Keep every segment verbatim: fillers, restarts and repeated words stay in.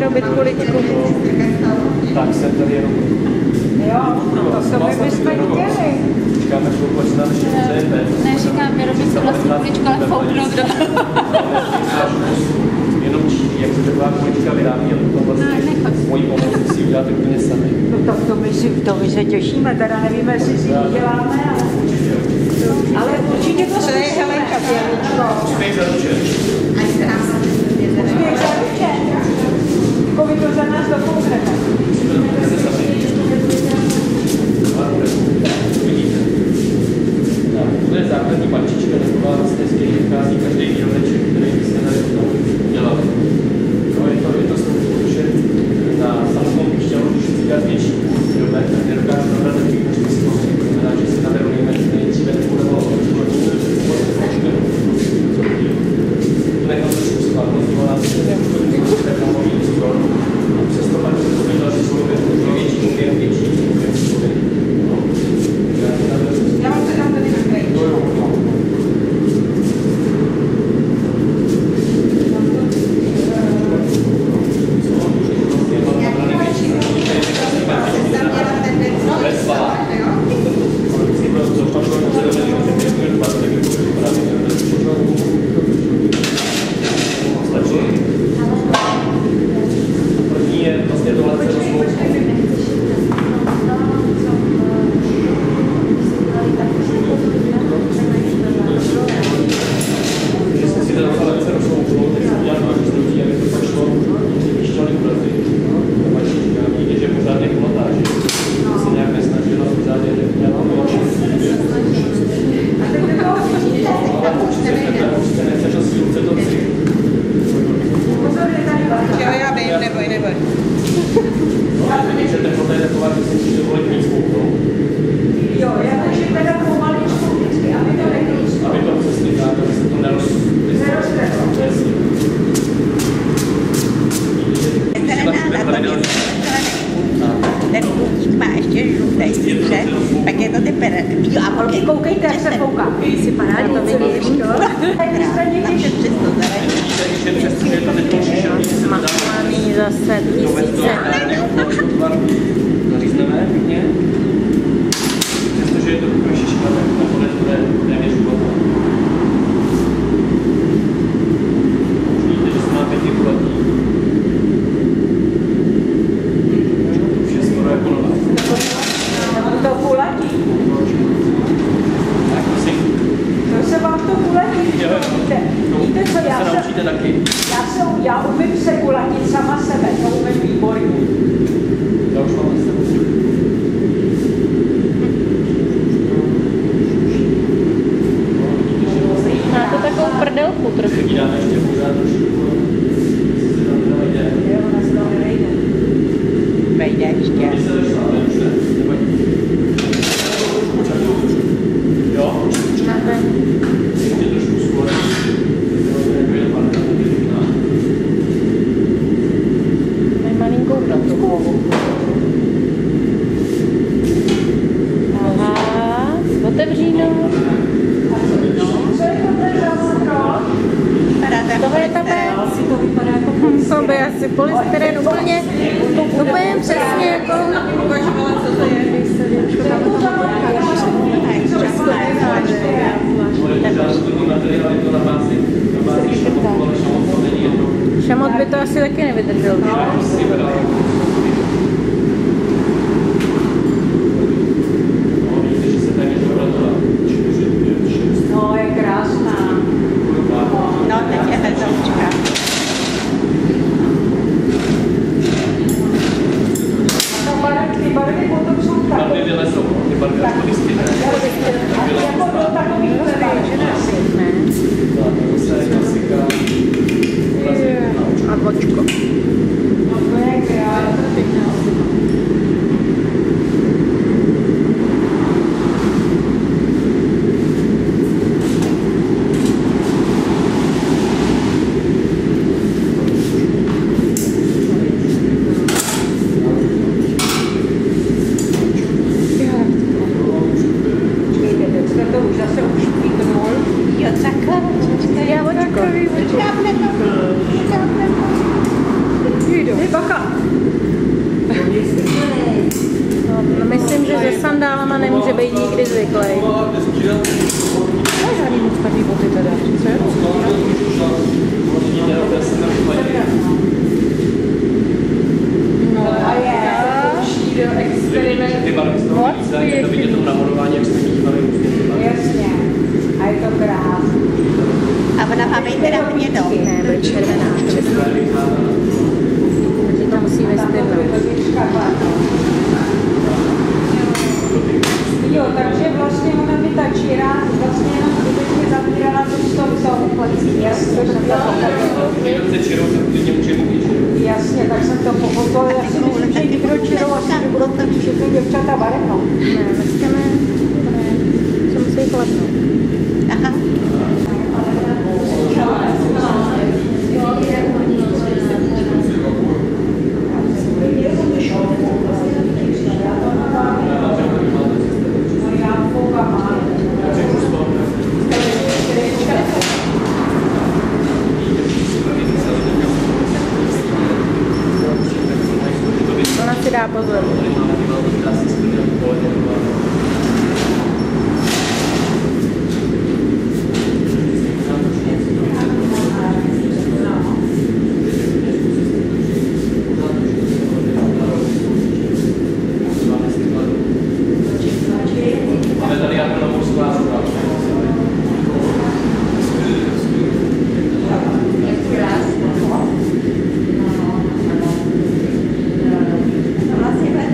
vyrobit kuličku. Tak jsem tady jenom. Jo, to se my bychom chtěli. Říkáme, že vůbec na naši C P. Ne, říkám vyrobit si vlastní kuličku, ale fouknout do toho. Jenom jak se taková kulička vyrábí a potom vlastně s mojí pomocí si uděláte úplně sami. No to, to, my si, to my se těšíme, teda nevíme, jestli si ji děláme, ale... Ale určitě to je Helenka Běličko. Připej za ruče. Připej za ruče. Jako vy to za nás dopoudrete. Vidíte. To je základní pančička, taková vlastně, z kterých vychází každý výrobeček, který byste tady dělali. No, je to, je to že na samotnou píšťalu, když chci dělat větší výrobek, tak nedokážu nabrat takový počet sklouzí. To znamená, že si naberu nejdříve nebudeme to nechám trošku schválně, dvanáct tak na mojí stroj. A přesto pak se to věděl, že jsou větší objem, větší objem slovy. Já vám se dám tady na kraj. Jo, jo, jo. Ten půlník má ještě žlutej, že? Pak je to teprve. Jo, a polky, Koukejte, jak se fouká. Si parádně to vidíš, jo? Machovaný zase tisíce. Zařízneme pěkně. Přestože je to takový šiška, tak nakonec bude téměř života. Vidíte, že se má pěkně kulatý. Už je skoro jako nová. To kulatí. Tak, prosím. To se vám to kulatí, víte? Víte co, já se se... naučíte taky. Já, se, já umím se kulatit sama sebe, to umím výborně. Já už mám zase. Má to takovou prdelku trošku. Dáme ještě pořád trošku. Se tam teda jde. Jo, ona se tam nevejde. vejde ještě. Když se došla, ale už ne. Nevadí. Jo? Máte. Ještě trošku skoro. Mají malinkou docku. Aha, otevří no. Co je to ten zásadka? Tohle je ta věc. To vypadá jako To by asi polystyren úplně, úplně přesně jako... Uvažovala, co to je. Šamot by to asi taky nevydržel. No, je krásná. No, teď je hezoučka. A barvy, ty barvy potom jsou takové. Barvy vylezou, ty barvy až polystyrén. A jako to takový Ne. To je klasika. A vočko. No to je krásná. červená česna. Takže to musí vystydnout. Jo, takže vlastně ona by ta číra vlastně jenom zbytečně zavírala tu s tou celou plecí. Jasně, Kdo chce čirou, tak klidně může mít čirou. jasně, tak jsem to pochopila. Já si myslím, že nikdo čirou asi nebudou tady všechny děvčata barevnou. Ne, dneska ne, to ne, co musí chladnout. Aha. Ona si dá pozor. Ale tady já to nemohu skládat. Vlastně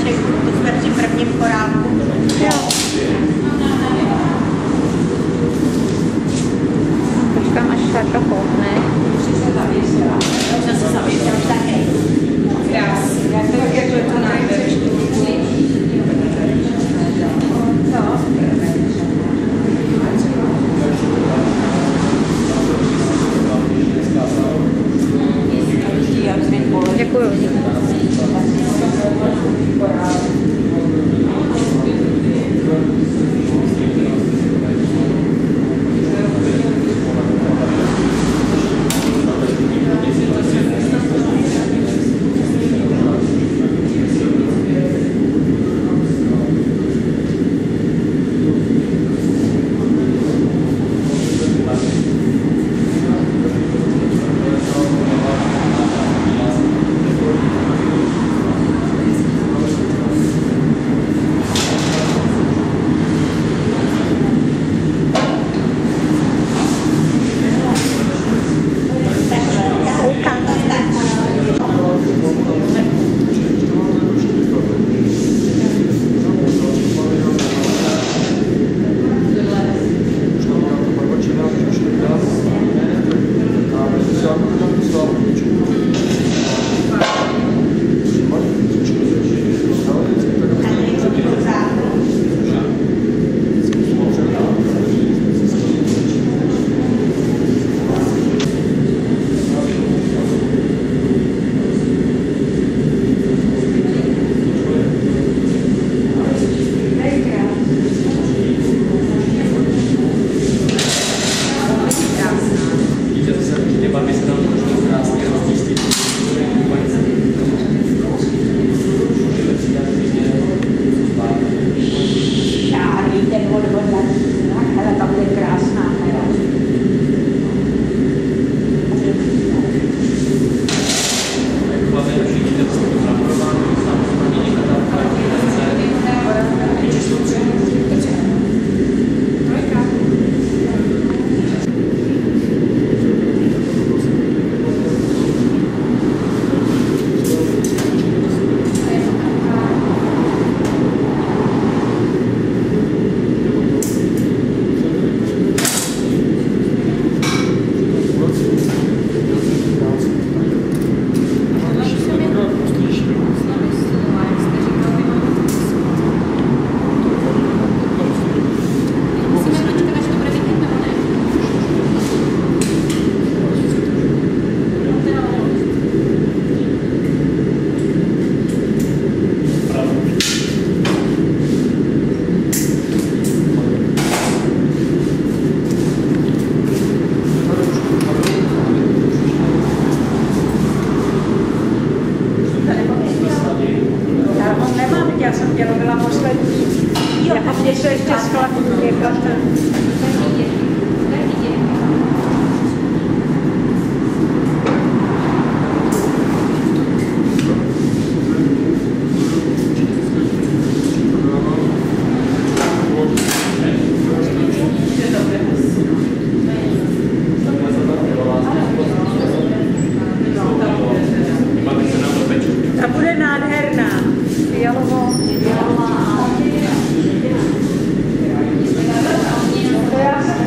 koláček, to jsme při prvním korálku. Jo. Počkám, až Šárka koukne. To se zavěsil už taky. Krásně, tak jak je to nádherný. Děkuju. To já jsem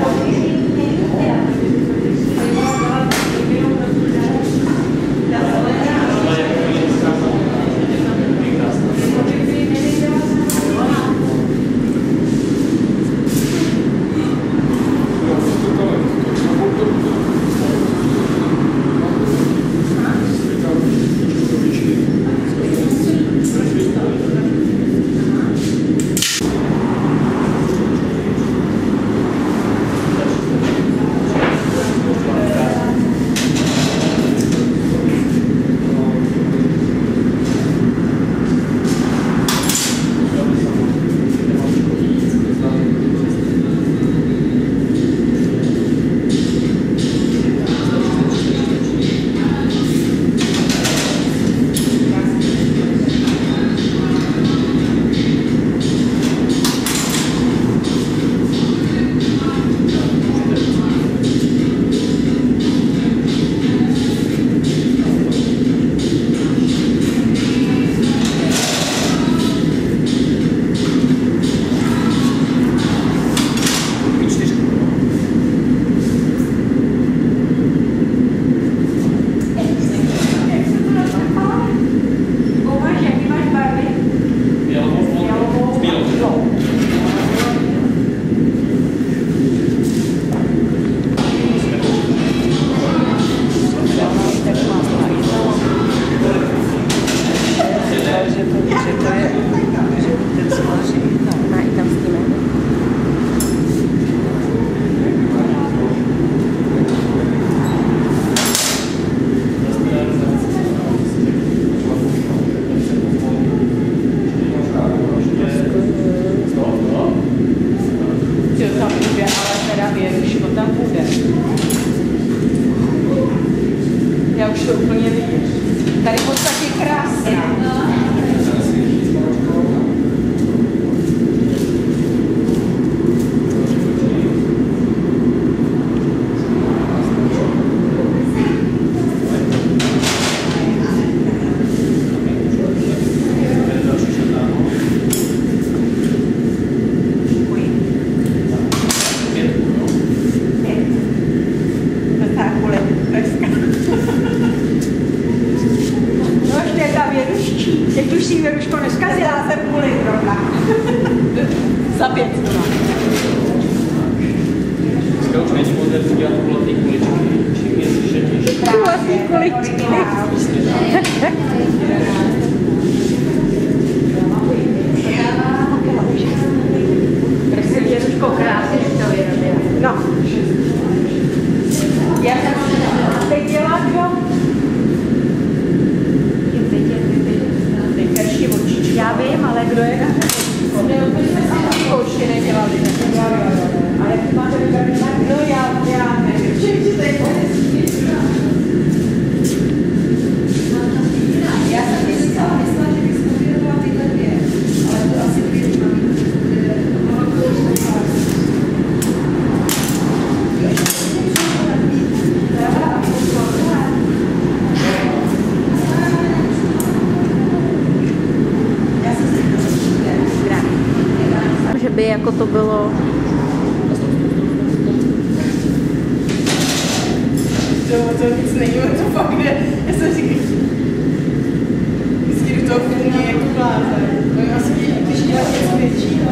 Za pět. Dneska už není moderní dělat kulatý kuličky. Čím je zřetější. Kulatý kuličky. Prosím, Jezuško, krásně to vyrobila. No. Já jsem teď dělá, kdo? Teď ještě očičky. Já vím, ale kdo je na ještě nedělali. Ale ty máte vybraný tak? No já, já nevím. Všichni teď Já jsem si říkala, myslela, že bych zpovědovala tyhle dvě, ale to asi dvě mám. Že by jako to bylo... To, to nic není, to fakt jde. Já jsem říkala, vždycky do toho funguje jako blázen. No asi, když děláš něco většího.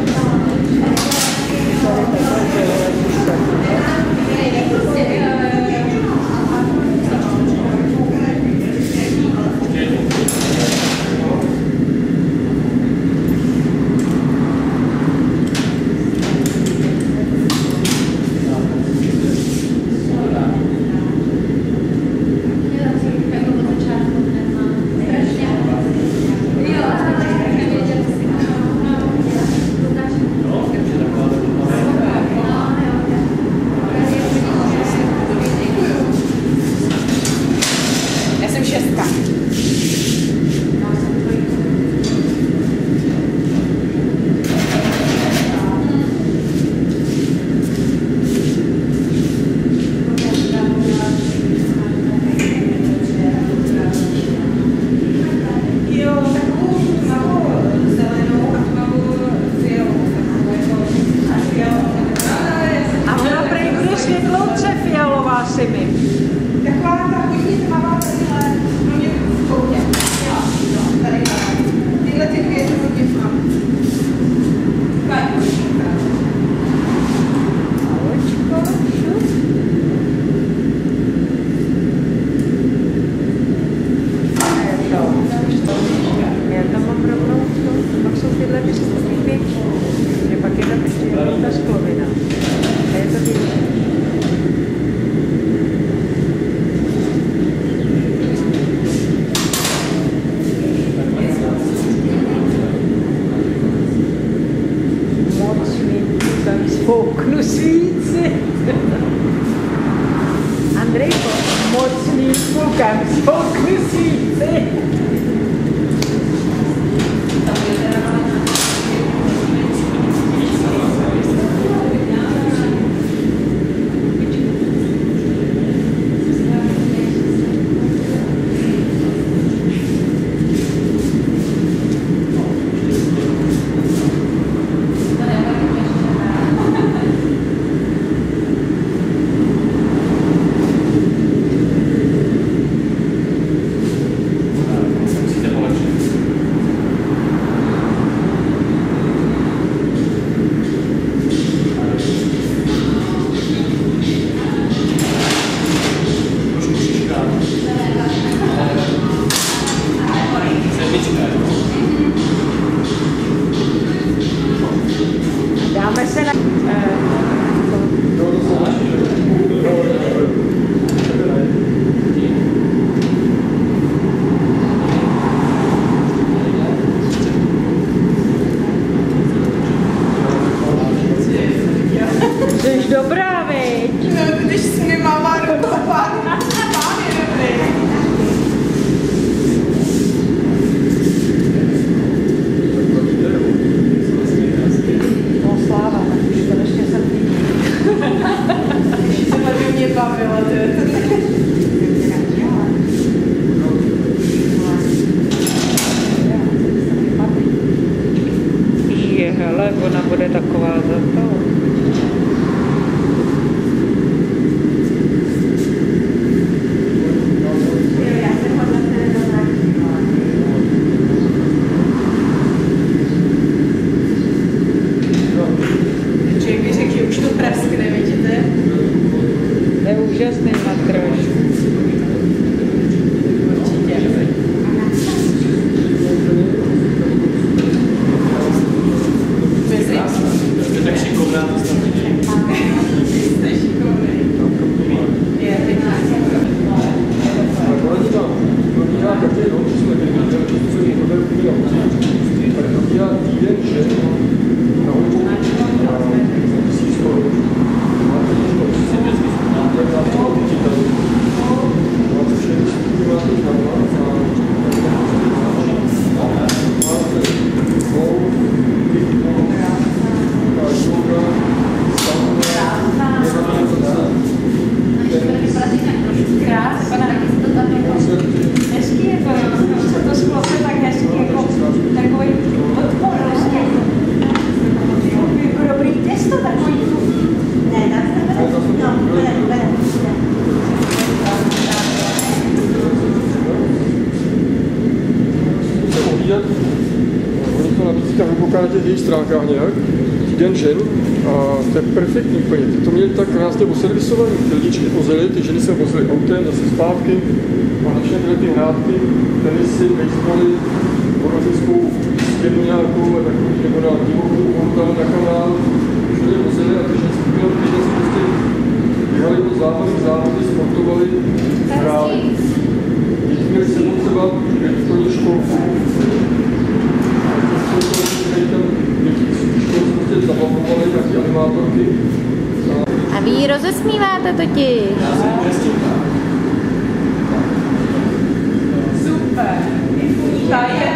Spouknu svíci. Andrejko, mocný spoukem, spouknu svíci. Dáme se na... Jsi dobrá, viď? No, když jsi mi mává do toho pánu, pán je dobrý. No sláva, tak už konečně jsem viděl. Tohle by mě bavilo, to je to taky. Je, hele, ona bude taková za to. webových stránkách nějak, den žen, a to je perfektní úplně. Ty to měli tak krásně oservisovaný, ty lidičky vozily, ty ženy se vozily autem, zase zpátky, a na všechny tyhle ty hrádky, tenisy, basebaly, horozickou stěnu nějakou, a takový, nebo na divokou vodu tam na kanál, všude vozily a ty ženský měly, ty ženský prostě běhali do závodních závody, sportovali, hráli. Děti měli sebou třeba školní školku, zabavovali taky animátorky. A vy ji rozesmíváte totiž. Super. Ta je